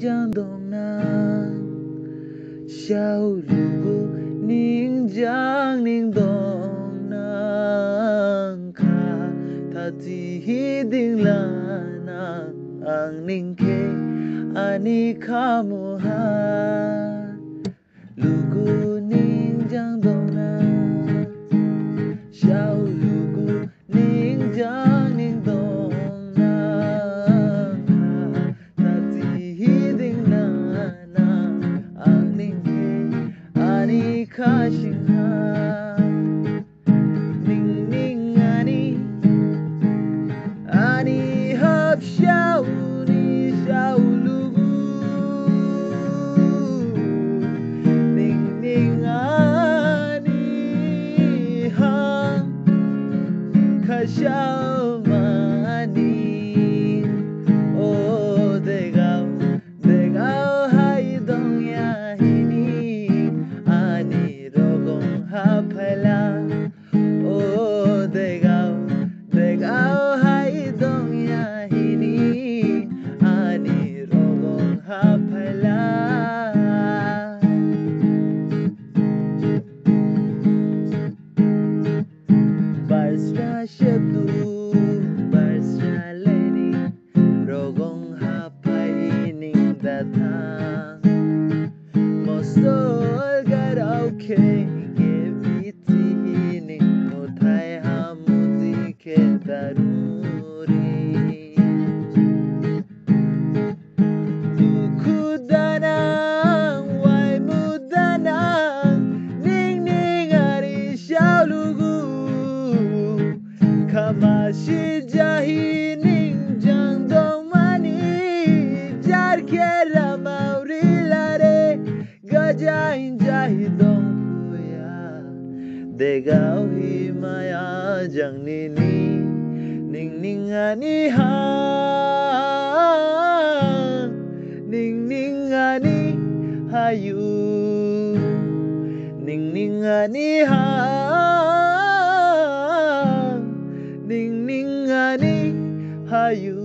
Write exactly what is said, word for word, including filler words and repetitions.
jang dong nang Sau Lugu ning jang ning dong nang Ka Tati hiding lanang ang ning ke ani kamu ha Lugu ning jang dong nang Sau Lugu ning jang ning dong nang Ka Tati hiding lanang ang ning ke ani ka sing ha Ning ning ani ani hap Sau ni Sau Lugu Ning ning ani hang ka Sau mani Oh degao degao hai dong ya hini ani rogong hapala Oh degao degao hai dong ya hini ani rogong hapala Barsra syabdu barsra leni rogong hapai ning datang Mostol garau ke gebiti ning mutai hamuti ke daruri Duku danang wai mudanang ning ning ari Sau Lugu Kamashi jahi ning jang dong mani jar kera mauri lare gajain jahi dong puya degao himaya jang nini ning ning ani ha ning ning ani hayu ning ning ani ha ning ning ani hayu